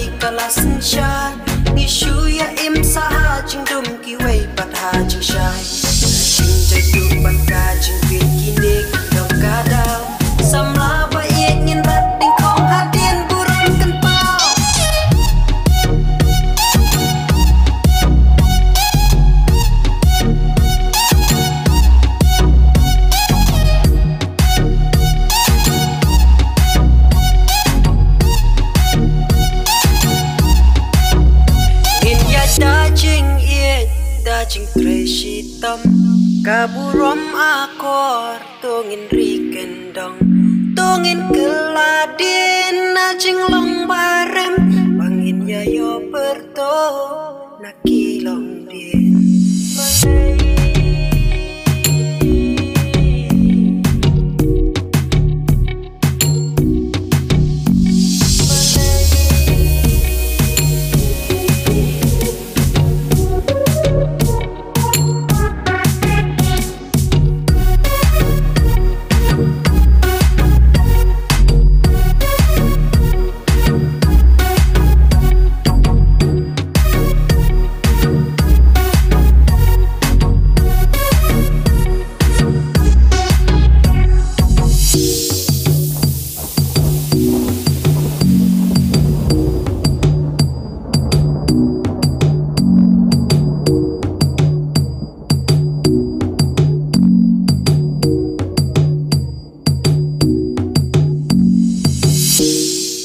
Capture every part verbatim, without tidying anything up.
di kalasan siya Ngishu ya im saha jing dum ki wei pat ha jing shai Jing jai tu pat ka jing pin kinik dong kadau Samla ba ye ngin rat ding kong hadien buran kan pao Dajing iet, dajing tresi tam Kaburom akor, tungin rikendong Tungin keladin, najing long barem Bangin yayo berto, nakilong din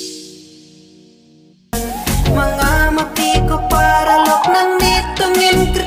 Mengamati ko para lok nang nitungin